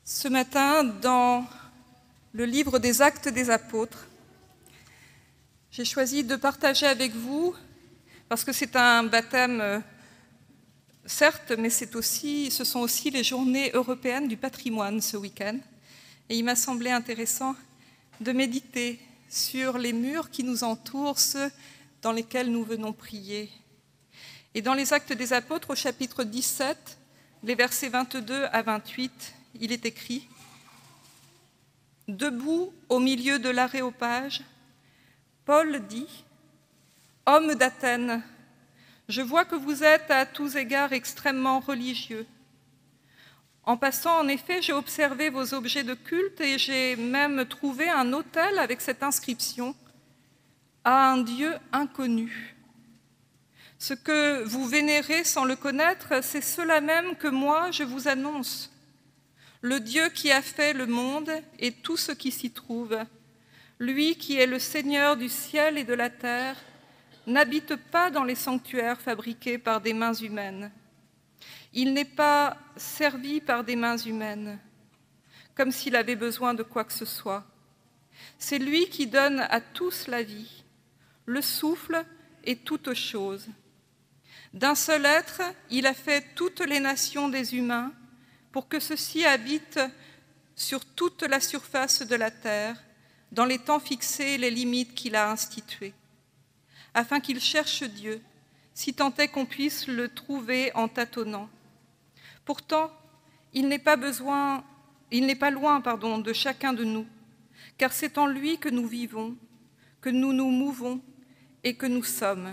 Ce matin, dans le livre des Actes des Apôtres, j'ai choisi de partager avec vous, parce que c'est un baptême, certes, mais ce sont aussi les journées européennes du patrimoine ce week-end. Et il m'a semblé intéressant de méditer sur les murs qui nous entourent, ceux dans lesquels nous venons prier. Et dans les Actes des Apôtres, au chapitre 17, les versets 22 à 28, il est écrit « Debout au milieu de l'aréopage, Paul dit « Hommes d'Athènes, je vois que vous êtes à tous égards extrêmement religieux. En passant, en effet, j'ai observé vos objets de culte et j'ai même trouvé un autel avec cette inscription « À un Dieu inconnu ». Ce que vous vénérez sans le connaître, c'est cela même que moi je vous annonce. Le Dieu qui a fait le monde et tout ce qui s'y trouve, lui qui est le Seigneur du ciel et de la terre, n'habite pas dans les sanctuaires fabriqués par des mains humaines. Il n'est pas servi par des mains humaines, comme s'il avait besoin de quoi que ce soit. C'est lui qui donne à tous la vie, le souffle et toutes choses. D'un seul être, il a fait toutes les nations des humains pour que ceux-ci habitent sur toute la surface de la terre, dans les temps fixés et les limites qu'il a instituées, afin qu'ils cherchent Dieu, si tant est qu'on puisse le trouver en tâtonnant. Pourtant, il n'est pas loin, de chacun de nous, car c'est en lui que nous vivons, que nous nous mouvons et que nous sommes.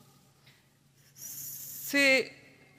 C'est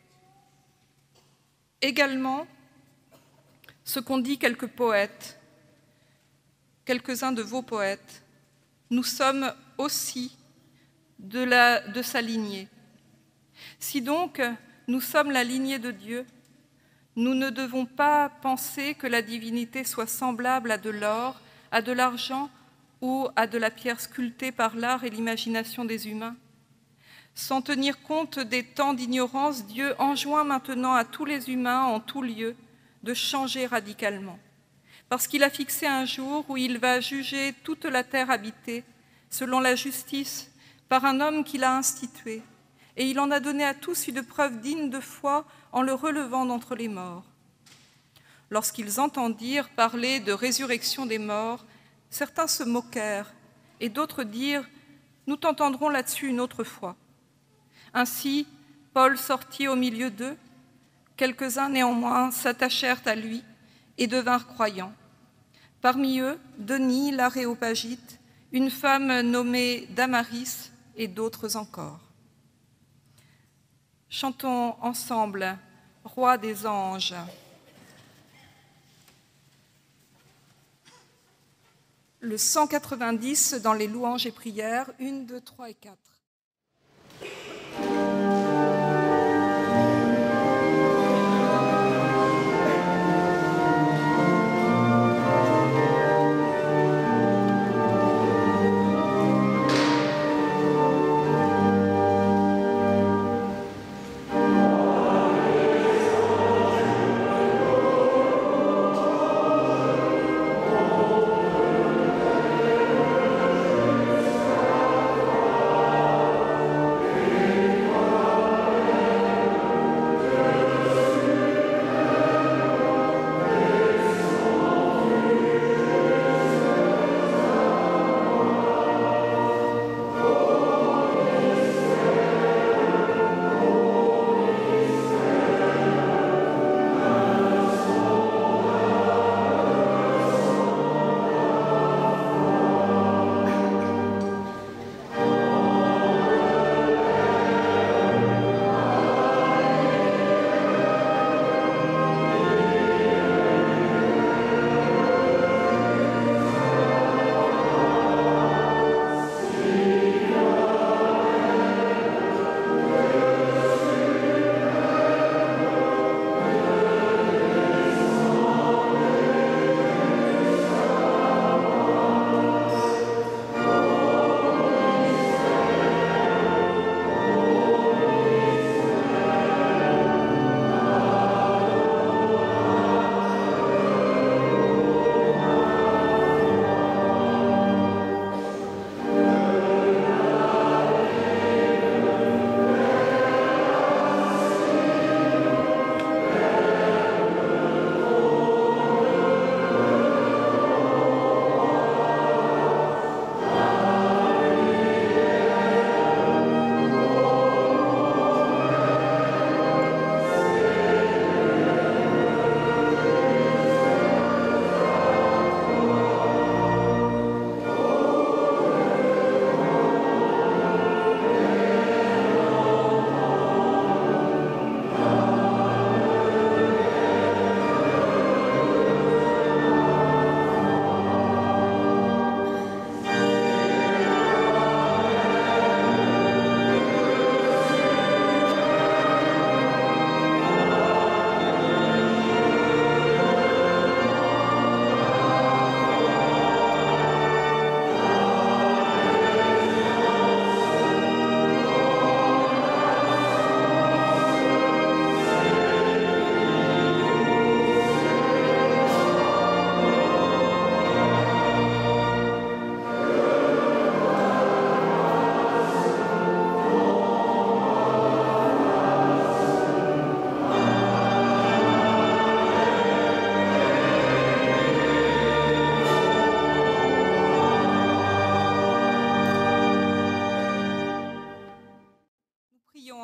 également ce qu'ont dit quelques poètes, quelques-uns de vos poètes. Nous sommes aussi de sa lignée. Si donc nous sommes la lignée de Dieu, nous ne devons pas penser que la divinité soit semblable à de l'or, à de l'argent ou à de la pierre sculptée par l'art et l'imagination des humains. Sans tenir compte des temps d'ignorance, Dieu enjoint maintenant à tous les humains en tout lieu de changer radicalement, parce qu'il a fixé un jour où il va juger toute la terre habitée selon la justice par un homme qu'il a institué, et il en a donné à tous une preuve digne de foi en le relevant d'entre les morts. Lorsqu'ils entendirent parler de résurrection des morts, certains se moquèrent et d'autres dirent « Nous t'entendrons là-dessus une autre fois ». Ainsi, Paul sortit au milieu d'eux. Quelques-uns néanmoins s'attachèrent à lui et devinrent croyants. Parmi eux, Denis, l'Aréopagite, une femme nommée Damaris et d'autres encore. Chantons ensemble « Roi des anges ». Le 190 dans les louanges et prières, 1, 2, 3 et 4.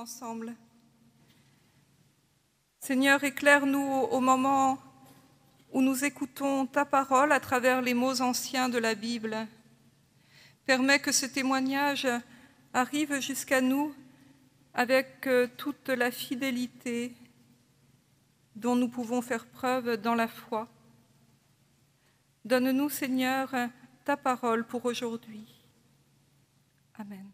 ensemble. Seigneur, éclaire-nous au moment où nous écoutons ta parole à travers les mots anciens de la Bible. Permets que ce témoignage arrive jusqu'à nous avec toute la fidélité dont nous pouvons faire preuve dans la foi. Donne-nous, Seigneur, ta parole pour aujourd'hui. Amen.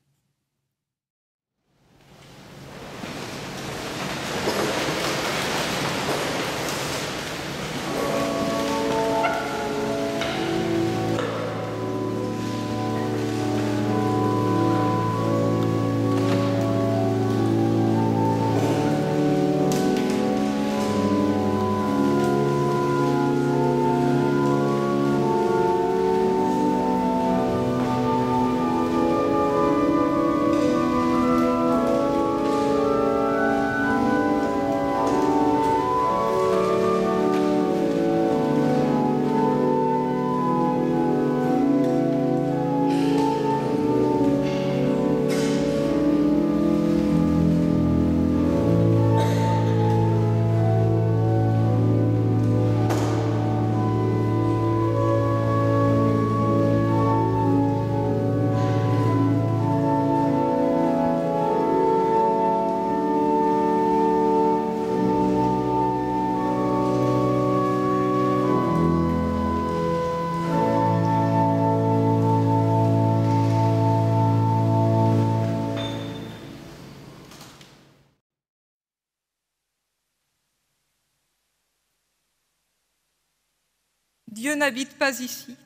Dieu n'habite pas ici.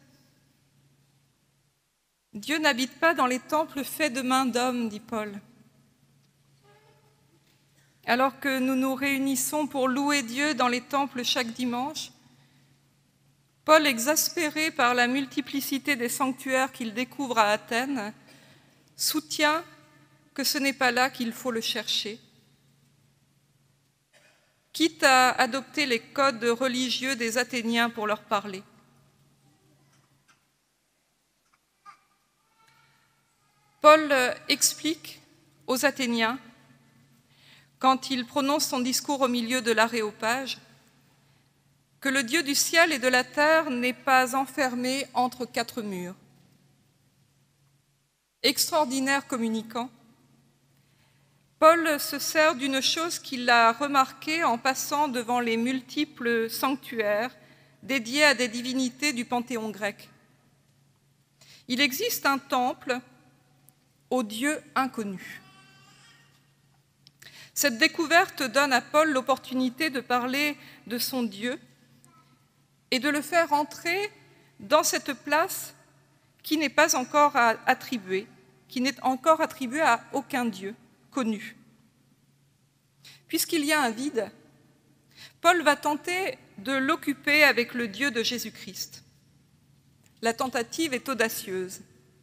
Dieu n'habite pas dans les temples faits de mains d'hommes, dit Paul. Alors que nous nous réunissons pour louer Dieu dans les temples chaque dimanche, Paul, exaspéré par la multiplicité des sanctuaires qu'il découvre à Athènes, soutient que ce n'est pas là qu'il faut le chercher. Quitte à adopter les codes religieux des Athéniens pour leur parler. Paul explique aux Athéniens, quand il prononce son discours au milieu de l'Aréopage, que le Dieu du ciel et de la terre n'est pas enfermé entre quatre murs. Extraordinaire communicant, Paul se sert d'une chose qu'il a remarquée en passant devant les multiples sanctuaires dédiés à des divinités du panthéon grec. Il existe un temple au Dieu inconnu. Cette découverte donne à Paul l'opportunité de parler de son Dieu et de le faire entrer dans cette place qui n'est pas encore attribuée, qui n'est encore attribuée à aucun Dieu connu. Puisqu'il y a un vide, Paul va tenter de l'occuper avec le Dieu de Jésus-Christ. La tentative est audacieuse.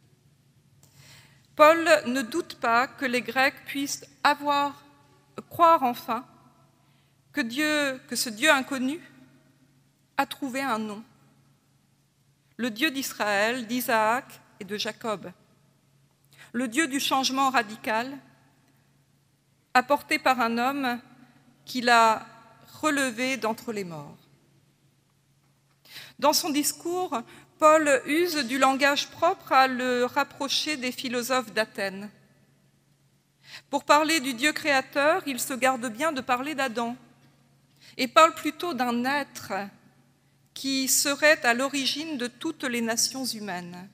Paul ne doute pas que les Grecs puissent croire enfin que ce Dieu inconnu a trouvé un nom. Le Dieu d'Israël, d'Isaac et de Jacob. Le Dieu du changement radical, apporté par un homme qu'il a relevé d'entre les morts. Dans son discours, Paul use du langage propre à le rapprocher des philosophes d'Athènes. Pour parler du Dieu créateur, il se garde bien de parler d'Adam et parle plutôt d'un être qui serait à l'origine de toutes les nations humaines.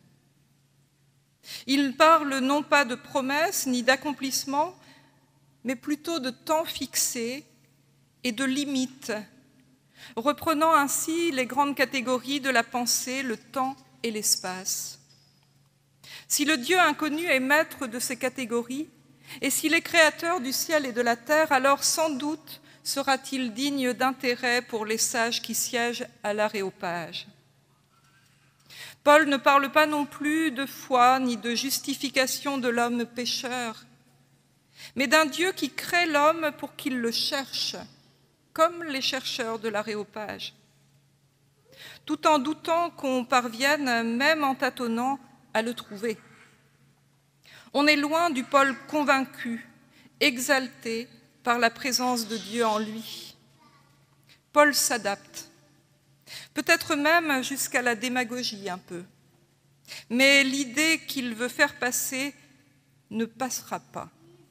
Il parle non pas de promesses ni d'accomplissement, mais plutôt de temps fixé et de limites, reprenant ainsi les grandes catégories de la pensée, le temps et l'espace. Si le Dieu inconnu est maître de ces catégories, et s'il est créateur du ciel et de la terre, alors sans doute sera-t-il digne d'intérêt pour les sages qui siègent à l'Aréopage. Paul ne parle pas non plus de foi ni de justification de l'homme pécheur, mais d'un Dieu qui crée l'homme pour qu'il le cherche, comme les chercheurs de l'Aréopage, tout en doutant qu'on parvienne, même en tâtonnant, à le trouver. On est loin du Paul convaincu exalté par la présence de Dieu en lui. Paul s'adapte, peut-être même jusqu'à la démagogie un peu. Mais l'idée qu'il veut faire passer ne passera pas.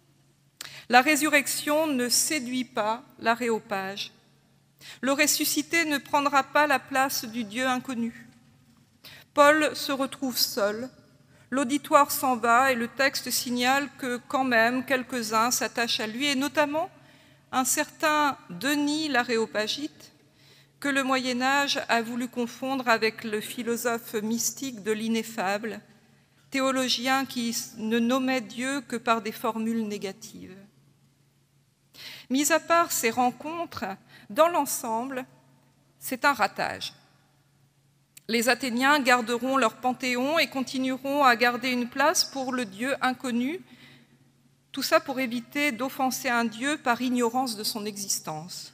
La résurrection ne séduit pas l'aréopage. Le ressuscité ne prendra pas la place du Dieu inconnu. Paul se retrouve seul, l'auditoire s'en va et le texte signale que quand même quelques-uns s'attachent à lui, et notamment un certain Denis l'Aréopagite, que le Moyen-Âge a voulu confondre avec le philosophe mystique de l'ineffable, théologien qui ne nommait Dieu que par des formules négatives. Mis à part ces rencontres, dans l'ensemble, c'est un ratage. Les Athéniens garderont leur panthéon et continueront à garder une place pour le Dieu inconnu, tout ça pour éviter d'offenser un Dieu par ignorance de son existence.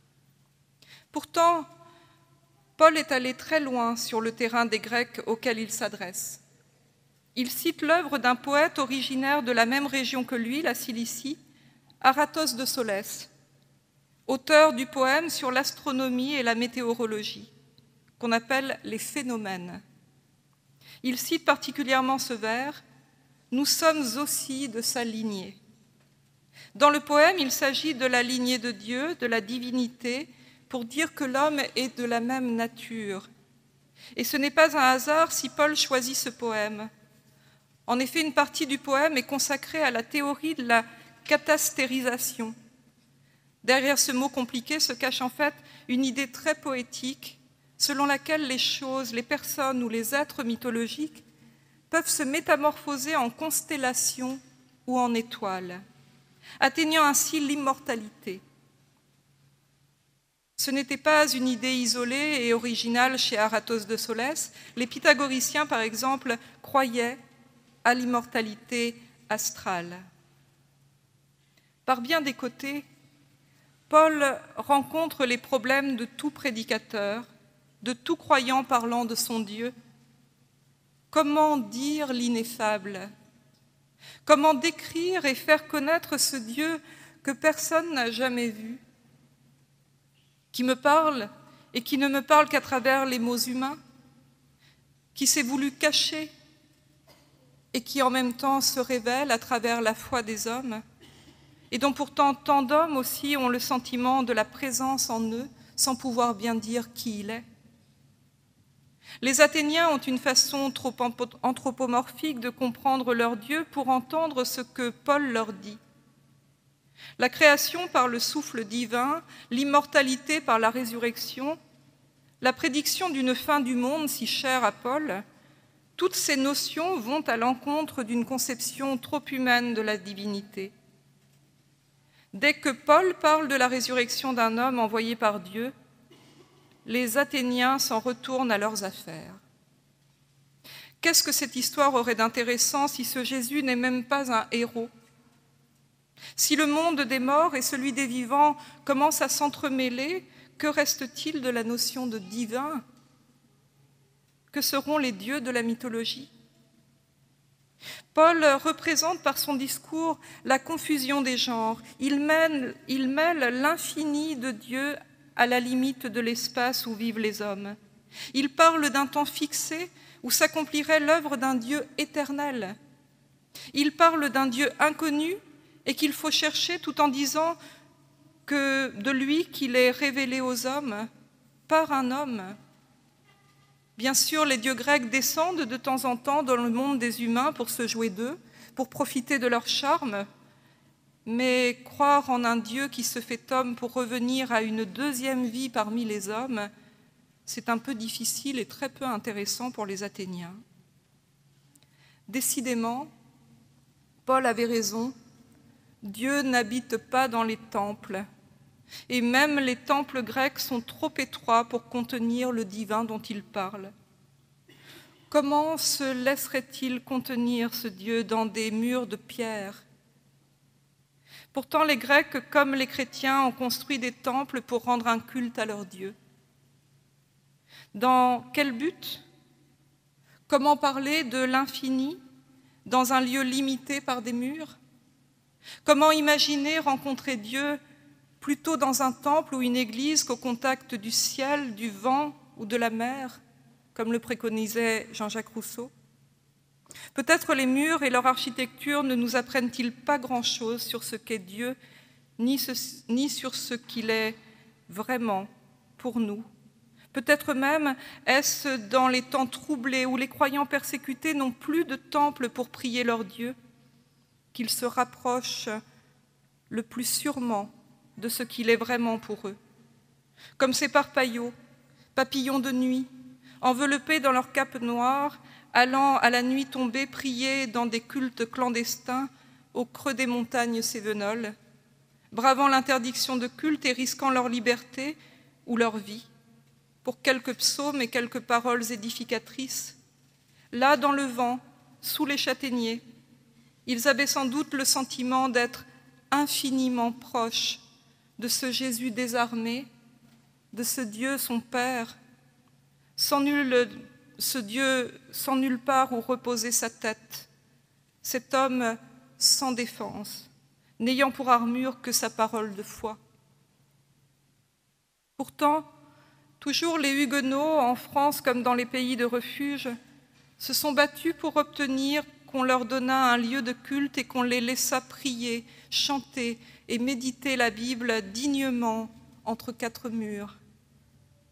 Pourtant, Paul est allé très loin sur le terrain des Grecs auxquels il s'adresse. Il cite l'œuvre d'un poète originaire de la même région que lui, la Cilicie, Aratos de Solès, auteur du poème sur l'astronomie et la météorologie, qu'on appelle les phénomènes. Il cite particulièrement ce vers « Nous sommes aussi de sa lignée ». Dans le poème, il s'agit de la lignée de Dieu, de la divinité, pour dire que l'homme est de la même nature. Et ce n'est pas un hasard si Paul choisit ce poème. En effet, une partie du poème est consacrée à la théorie de la catastérisation. Derrière ce mot compliqué se cache en fait une idée très poétique selon laquelle les choses, les personnes ou les êtres mythologiques peuvent se métamorphoser en constellations ou en étoiles, atteignant ainsi l'immortalité. Ce n'était pas une idée isolée et originale chez Aratos de Solès. Les pythagoriciens, par exemple, croyaient à l'immortalité astrale. Par bien des côtés, Paul rencontre les problèmes de tout prédicateur, de tout croyant parlant de son Dieu. Comment dire l'ineffable? Comment décrire et faire connaître ce Dieu que personne n'a jamais vu, qui me parle et qui ne me parle qu'à travers les mots humains, qui s'est voulu cacher et qui en même temps se révèle à travers la foi des hommes, et dont pourtant tant d'hommes aussi ont le sentiment de la présence en eux, sans pouvoir bien dire qui il est. Les Athéniens ont une façon trop anthropomorphique de comprendre leur Dieu pour entendre ce que Paul leur dit. La création par le souffle divin, l'immortalité par la résurrection, la prédiction d'une fin du monde si chère à Paul, toutes ces notions vont à l'encontre d'une conception trop humaine de la divinité. Dès que Paul parle de la résurrection d'un homme envoyé par Dieu, les Athéniens s'en retournent à leurs affaires. Qu'est-ce que cette histoire aurait d'intéressant si ce Jésus n'est même pas un héros? Si le monde des morts et celui des vivants commencent à s'entremêler, que reste-t-il de la notion de divin? Que seront les dieux de la mythologie? Paul représente par son discours la confusion des genres. Il mêle l'infini de Dieu à la limite de l'espace où vivent les hommes. Il parle d'un temps fixé où s'accomplirait l'œuvre d'un Dieu éternel. Il parle d'un Dieu inconnu et qu'il faut chercher tout en disant que de lui qu'il est révélé aux hommes par un homme. Bien sûr, les dieux grecs descendent de temps en temps dans le monde des humains pour se jouer d'eux, pour profiter de leur charme, mais croire en un Dieu qui se fait homme pour revenir à une deuxième vie parmi les hommes, c'est un peu difficile et très peu intéressant pour les Athéniens. Décidément, Paul avait raison, Dieu n'habite pas dans les temples, et même les temples grecs sont trop étroits pour contenir le divin dont il parle. Comment se laisserait-il contenir ce Dieu dans des murs de pierre? Pourtant, les Grecs, comme les chrétiens, ont construit des temples pour rendre un culte à leur Dieu. Dans quel but? Comment parler de l'infini dans un lieu limité par des murs? Comment imaginer rencontrer Dieu plutôt dans un temple ou une église qu'au contact du ciel, du vent ou de la mer, comme le préconisait Jean-Jacques Rousseau? Peut-être les murs et leur architecture ne nous apprennent-ils pas grand-chose sur ce qu'est Dieu, ni sur ce qu'il est vraiment pour nous. Peut-être même est-ce dans les temps troublés où les croyants persécutés n'ont plus de temple pour prier leur Dieu, qu'ils se rapprochent le plus sûrement de ce qu'il est vraiment pour eux. Comme ces parpaillots, papillons de nuit, enveloppés dans leurs capes noires, allant à la nuit tombée prier dans des cultes clandestins au creux des montagnes cévenoles, bravant l'interdiction de culte et risquant leur liberté ou leur vie, pour quelques psaumes et quelques paroles édificatrices. Là, dans le vent, sous les châtaigniers, ils avaient sans doute le sentiment d'être infiniment proches de ce Jésus désarmé, de ce Dieu son Père, ce Dieu sans nulle part où reposer sa tête, cet homme sans défense, n'ayant pour armure que sa parole de foi. Pourtant, toujours les Huguenots, en France comme dans les pays de refuge, se sont battus pour obtenir qu'on leur donnât un lieu de culte et qu'on les laissât prier, chanter et méditer la Bible dignement entre quatre murs. Pourquoi ?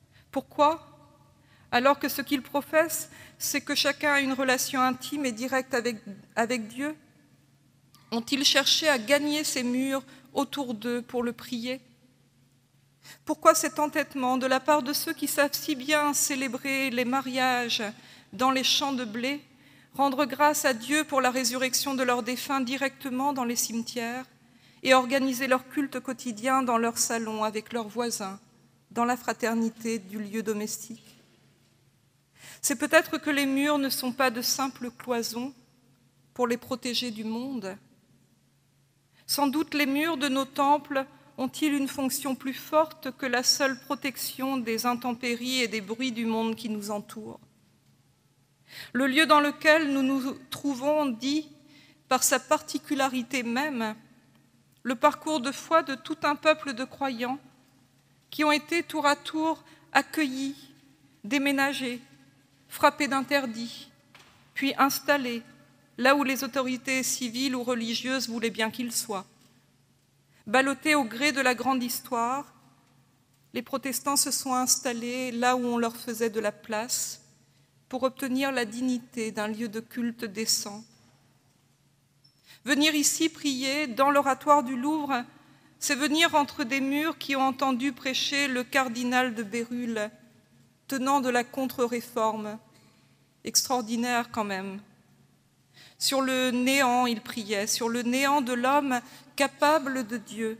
Alors que ce qu'ils professent, c'est que chacun a une relation intime et directe avec Dieu, ont-ils cherché à gagner ces murs autour d'eux pour le prier ? Pourquoi cet entêtement de la part de ceux qui savent si bien célébrer les mariages dans les champs de blé, rendre grâce à Dieu pour la résurrection de leurs défunts directement dans les cimetières et organiser leur culte quotidien dans leur salon avec leurs voisins, dans la fraternité du lieu domestique ? C'est peut-être que les murs ne sont pas de simples cloisons pour les protéger du monde. Sans doute les murs de nos temples ont-ils une fonction plus forte que la seule protection des intempéries et des bruits du monde qui nous entoure. Le lieu dans lequel nous nous trouvons dit, par sa particularité même, le parcours de foi de tout un peuple de croyants qui ont été tour à tour accueillis, déménagés, frappés d'interdits, puis installés là où les autorités civiles ou religieuses voulaient bien qu'ils soient. Ballottés au gré de la grande histoire, les protestants se sont installés là où on leur faisait de la place pour obtenir la dignité d'un lieu de culte décent. Venir ici prier dans l'oratoire du Louvre, c'est venir entre des murs qui ont entendu prêcher le cardinal de Bérulle, tenant de la contre-réforme, extraordinaire quand même. Sur le néant, il priait, sur le néant de l'homme capable de Dieu.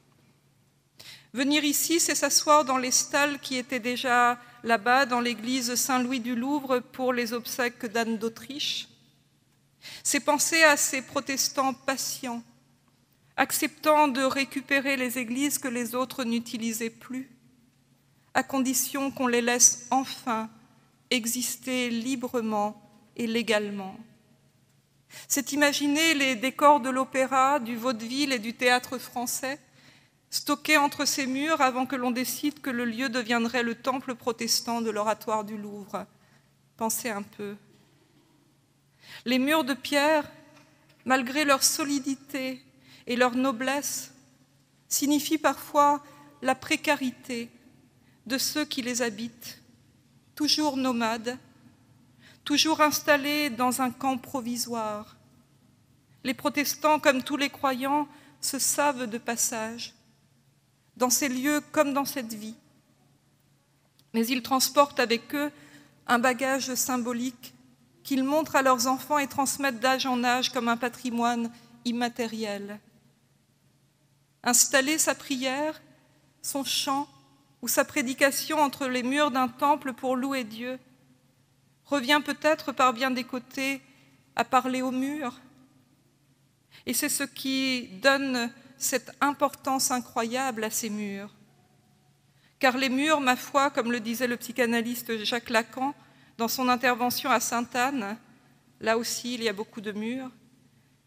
Venir ici, c'est s'asseoir dans les stalles qui étaient déjà là-bas, dans l'église Saint-Louis du Louvre, pour les obsèques d'Anne d'Autriche. C'est penser à ces protestants patients, acceptant de récupérer les églises que les autres n'utilisaient plus, à condition qu'on les laisse enfin exister librement et légalement. C'est imaginer les décors de l'opéra, du vaudeville et du théâtre français, stockés entre ces murs avant que l'on décide que le lieu deviendrait le temple protestant de l'oratoire du Louvre. Pensez un peu. Les murs de pierre, malgré leur solidité et leur noblesse, signifient parfois la précarité de ceux qui les habitent, toujours nomades, toujours installés dans un camp provisoire. Les protestants, comme tous les croyants, se savent de passage, dans ces lieux comme dans cette vie. Mais ils transportent avec eux un bagage symbolique qu'ils montrent à leurs enfants et transmettent d'âge en âge comme un patrimoine immatériel. Installer sa prière, son chant ou sa prédication entre les murs d'un temple pour louer Dieu revient peut-être par bien des côtés à parler aux murs. Et c'est ce qui donne cette importance incroyable à ces murs. Car les murs, ma foi, comme le disait le psychanalyste Jacques Lacan dans son intervention à Sainte-Anne, là aussi il y a beaucoup de murs,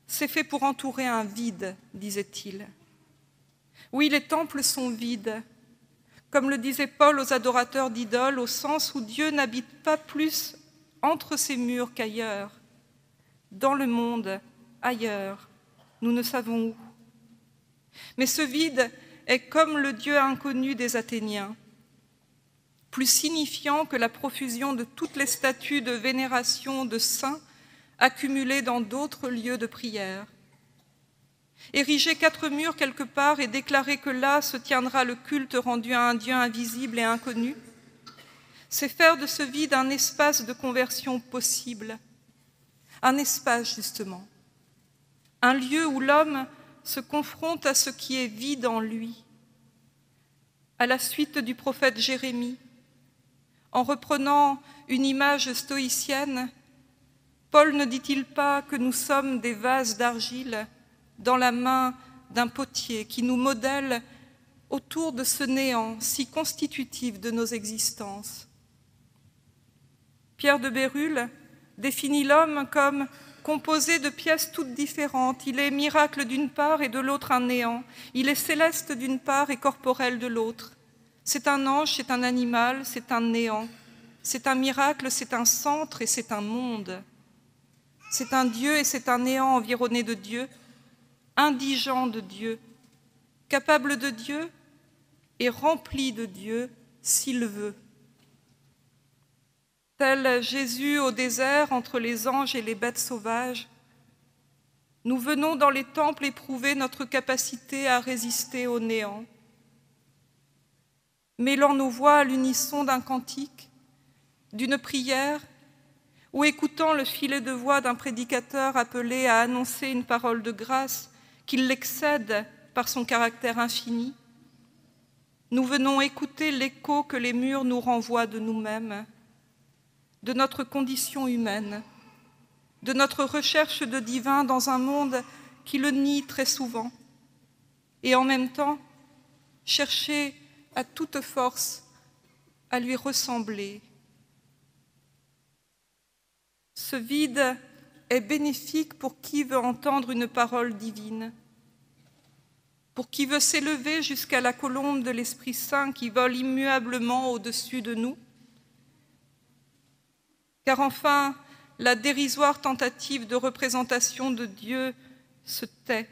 c'est fait pour entourer un vide, disait-il. Oui, les temples sont vides, comme le disait Paul aux adorateurs d'idoles, au sens où Dieu n'habite pas plus entre ces murs qu'ailleurs, dans le monde, ailleurs, nous ne savons où. Mais ce vide est comme le Dieu inconnu des Athéniens, plus signifiant que la profusion de toutes les statues de vénération de saints accumulées dans d'autres lieux de prière. Ériger 4 murs quelque part et déclarer que là se tiendra le culte rendu à un Dieu invisible et inconnu, c'est faire de ce vide un espace de conversion possible, un espace justement, un lieu où l'homme se confronte à ce qui est vide en lui, à la suite du prophète Jérémie. En reprenant une image stoïcienne, Paul ne dit-il pas que nous sommes des vases d'argile dans la main d'un potier qui nous modèle autour de ce néant si constitutif de nos existences? Pierre de Bérulle définit l'homme comme composé de pièces toutes différentes. Il est miracle d'une part et de l'autre un néant. Il est céleste d'une part et corporel de l'autre. C'est un ange, c'est un animal, c'est un néant. C'est un miracle, c'est un centre et c'est un monde. C'est un Dieu et c'est un néant environné de Dieu, indigent de Dieu, capable de Dieu et rempli de Dieu s'il veut. Tel Jésus au désert entre les anges et les bêtes sauvages, nous venons dans les temples éprouver notre capacité à résister au néant. Mêlant nos voix à l'unisson d'un cantique, d'une prière, ou écoutant le filet de voix d'un prédicateur appelé à annoncer une parole de grâce qui l'excède par son caractère infini, nous venons écouter l'écho que les murs nous renvoient de nous-mêmes, de notre condition humaine, de notre recherche de divin dans un monde qui le nie très souvent, et en même temps chercher à toute force à lui ressembler. Ce vide est bénéfique pour qui veut entendre une parole divine, pour qui veut s'élever jusqu'à la colombe de l'Esprit Saint qui vole immuablement au-dessus de nous, car enfin, la dérisoire tentative de représentation de Dieu se tait.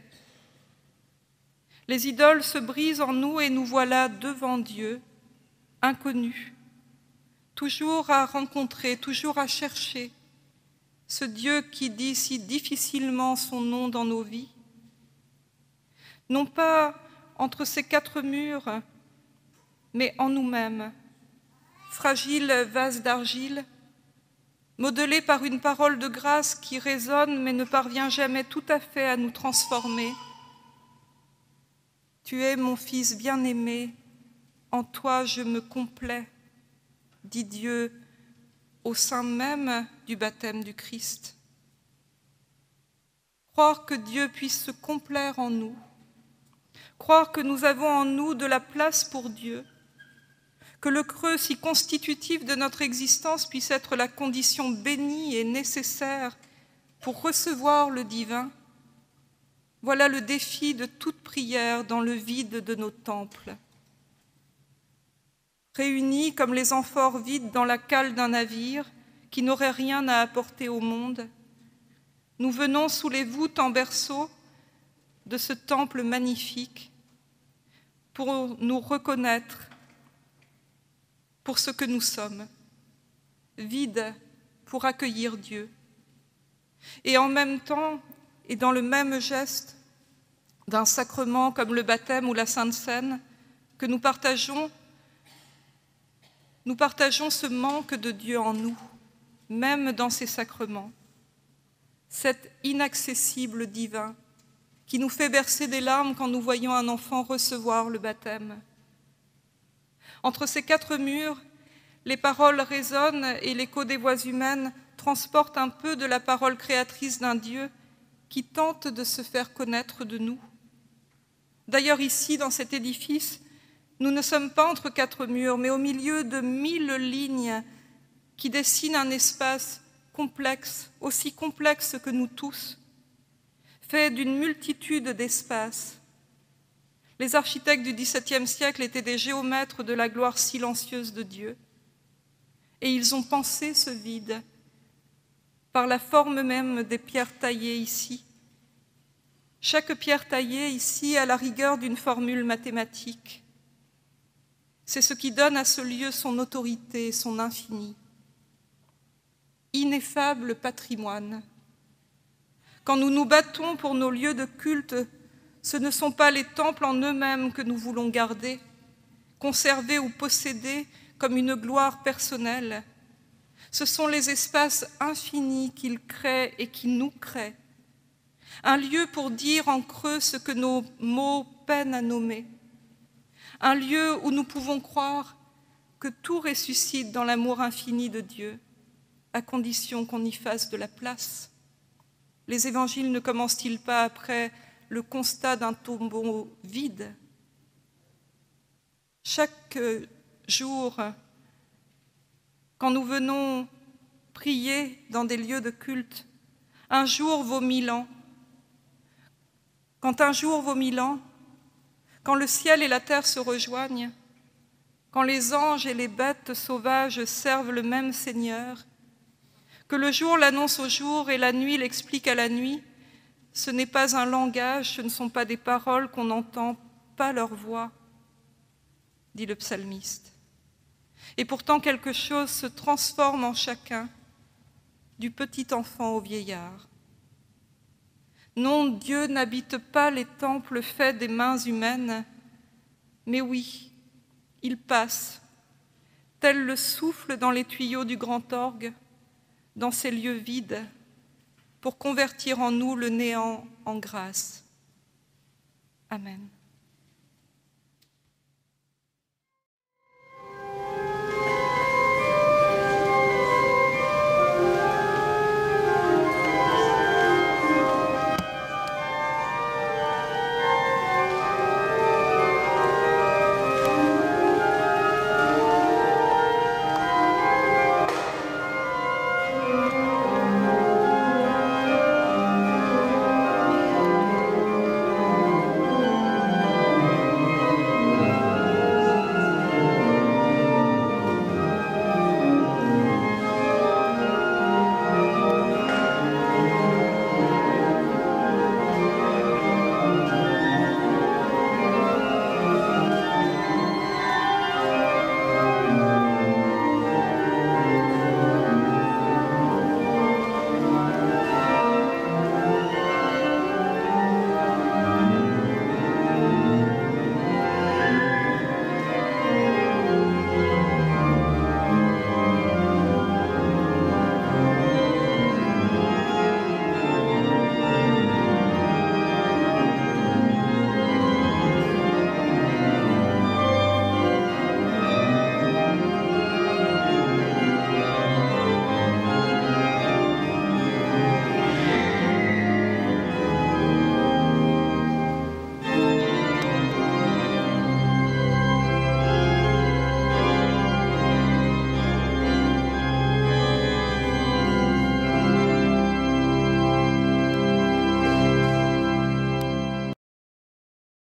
Les idoles se brisent en nous et nous voilà devant Dieu, inconnus, toujours à rencontrer, toujours à chercher ce Dieu qui dit si difficilement son nom dans nos vies. Non pas entre ces 4 murs, mais en nous-mêmes, fragiles vases d'argile, modelés par une parole de grâce qui résonne mais ne parvient jamais tout à fait à nous transformer. Tu es mon Fils bien-aimé, en toi je me complais, dit Dieu au sein même du baptême du Christ. Croire que Dieu puisse se complaire en nous, croire que nous avons en nous de la place pour Dieu, que le creux si constitutif de notre existence puisse être la condition bénie et nécessaire pour recevoir le divin, voilà le défi de toute prière dans le vide de nos temples. Réunis comme les amphores vides dans la cale d'un navire qui n'aurait rien à apporter au monde, nous venons sous les voûtes en berceau de ce temple magnifique pour nous reconnaître pour ce que nous sommes, vides pour accueillir Dieu. Et en même temps, et dans le même geste d'un sacrement comme le baptême ou la Sainte Seine que nous partageons ce manque de Dieu en nous, même dans ces sacrements, cet inaccessible divin qui nous fait bercer des larmes quand nous voyons un enfant recevoir le baptême. Entre ces 4 murs, les paroles résonnent et l'écho des voix humaines transporte un peu de la parole créatrice d'un Dieu qui tente de se faire connaître de nous. D'ailleurs, ici, dans cet édifice, nous ne sommes pas entre 4 murs, mais au milieu de 1000 lignes qui dessinent un espace complexe, aussi complexe que nous tous, fait d'une multitude d'espaces. Les architectes du XVIIe siècle étaient des géomètres de la gloire silencieuse de Dieu. Et ils ont pensé ce vide par la forme même des pierres taillées ici. Chaque pierre taillée ici a la rigueur d'une formule mathématique. C'est ce qui donne à ce lieu son autorité, son infini. Ineffable patrimoine. Quand nous nous battons pour nos lieux de culte, ce ne sont pas les temples en eux-mêmes que nous voulons garder, conserver ou posséder comme une gloire personnelle. Ce sont les espaces infinis qu'il crée et qui nous créent. Un lieu pour dire en creux ce que nos mots peinent à nommer. Un lieu où nous pouvons croire que tout ressuscite dans l'amour infini de Dieu, à condition qu'on y fasse de la place. Les évangiles ne commencent-ils pas après le constat d'un tombeau vide? Chaque jour, quand nous venons prier dans des lieux de culte, un jour vaut 1000 ans. Quand un jour vaut 1000 ans, quand le ciel et la terre se rejoignent, quand les anges et les bêtes sauvages servent le même Seigneur, que le jour l'annonce au jour et la nuit l'explique à la nuit, ce n'est pas un langage, ce ne sont pas des paroles qu'on n'entend pas leur voix, dit le psalmiste. Et pourtant quelque chose se transforme en chacun, du petit enfant au vieillard. Non, Dieu n'habite pas les temples faits des mains humaines, mais oui, il passe, tel le souffle dans les tuyaux du grand orgue, dans ces lieux vides, pour convertir en nous le néant en grâce. Amen.